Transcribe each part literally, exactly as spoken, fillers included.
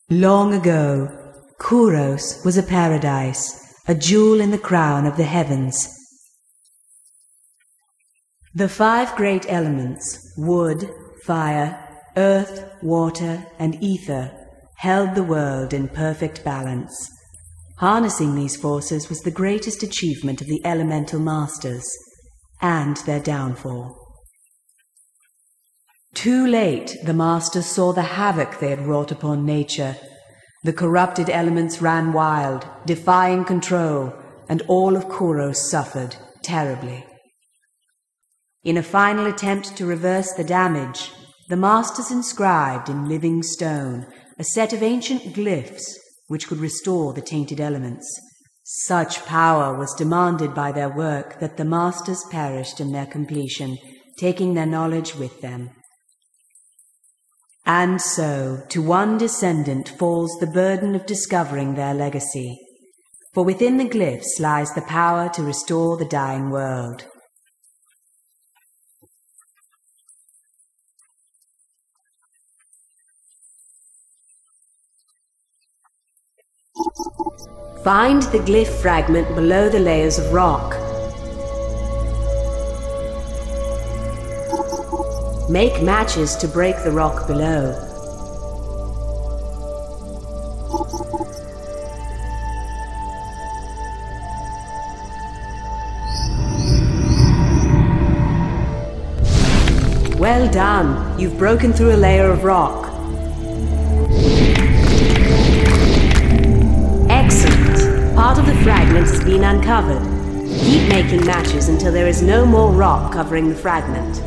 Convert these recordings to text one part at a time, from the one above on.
Long ago, Kuros was a paradise, a jewel in the crown of the heavens. The five great elements, wood, fire, earth, water, and ether, held the world in perfect balance. Harnessing these forces was the greatest achievement of the elemental masters, and their downfall. Too late, the masters saw the havoc they had wrought upon nature. The corrupted elements ran wild, defying control, and all of Kuros suffered terribly. In a final attempt to reverse the damage, the masters inscribed in living stone a set of ancient glyphs which could restore the tainted elements. Such power was demanded by their work that the masters perished in their completion, taking their knowledge with them. And so, to one descendant falls the burden of discovering their legacy, for within the glyphs lies the power to restore the dying world. Find the glyph fragment below the layers of rock. Make matches to break the rock below. Well done! You've broken through a layer of rock. Excellent! Part of the fragment has been uncovered. Keep making matches until there is no more rock covering the fragment.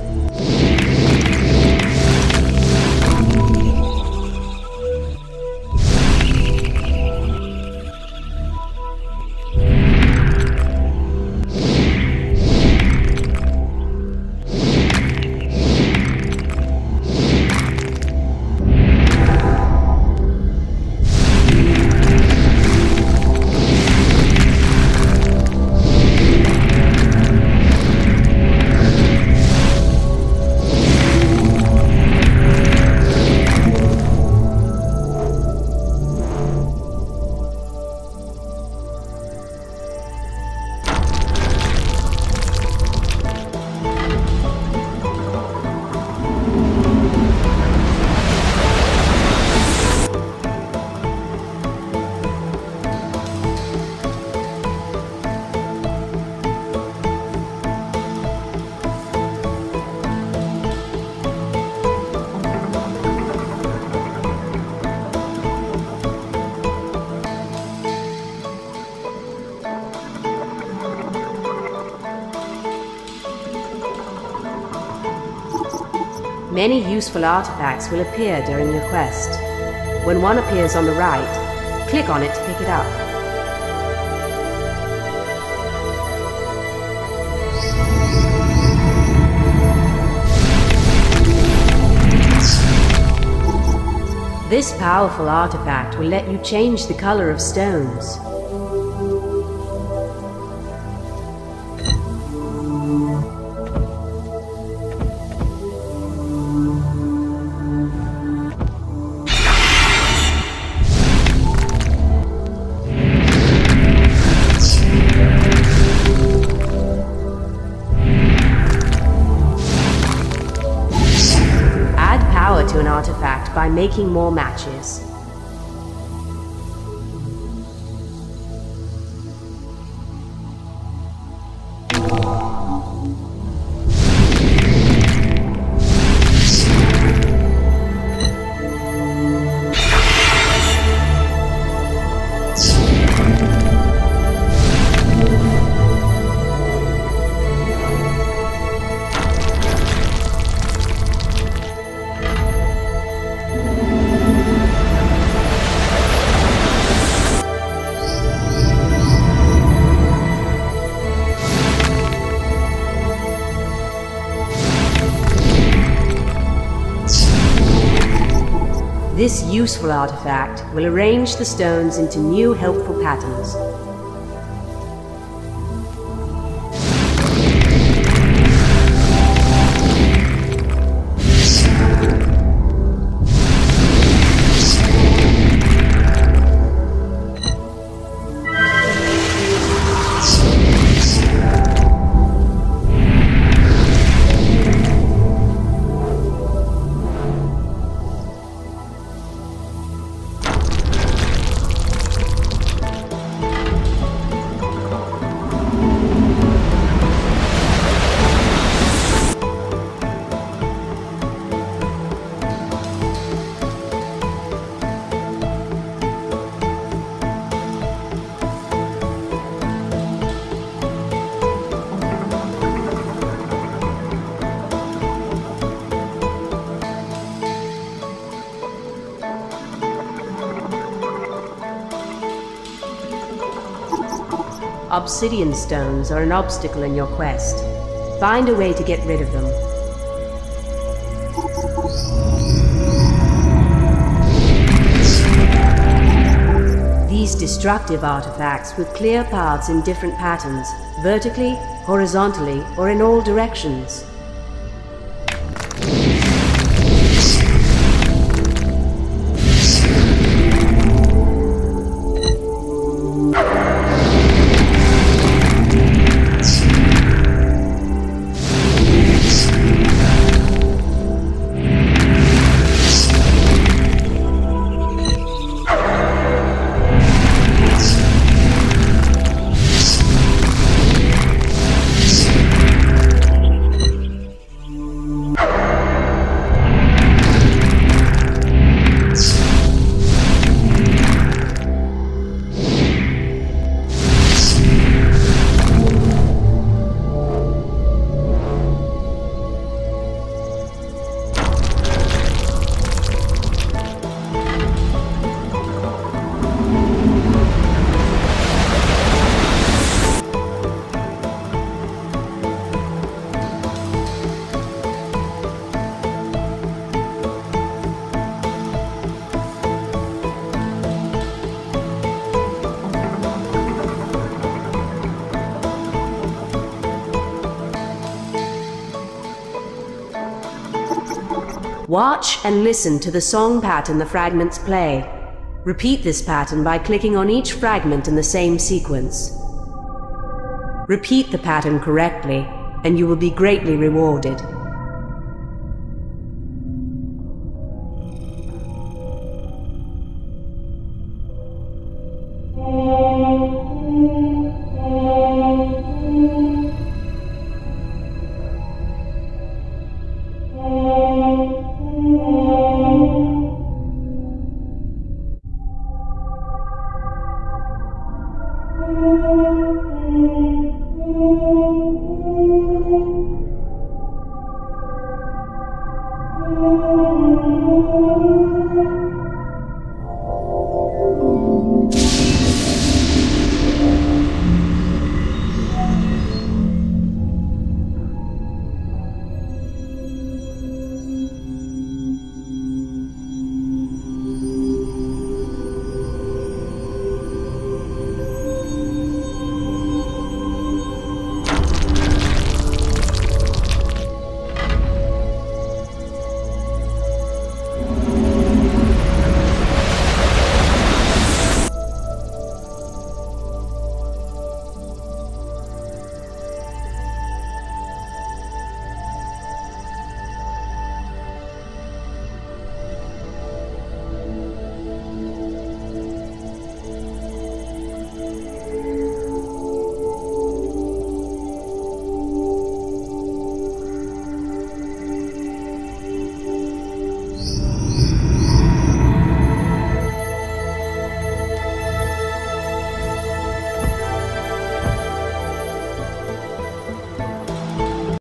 Many useful artifacts will appear during your quest. When one appears on the right, click on it to pick it up. This powerful artifact will let you change the color of stones. To an artifact by making more matches. This useful artifact will arrange the stones into new helpful patterns. obsidian stones are an obstacle in your quest. Find a way to get rid of them. These destructive artifacts with clear paths in different patterns, vertically, horizontally, or in all directions. Watch and listen to the song pattern the fragments play. Repeat this pattern by clicking on each fragment in the same sequence. Repeat the pattern correctly, and you will be greatly rewarded.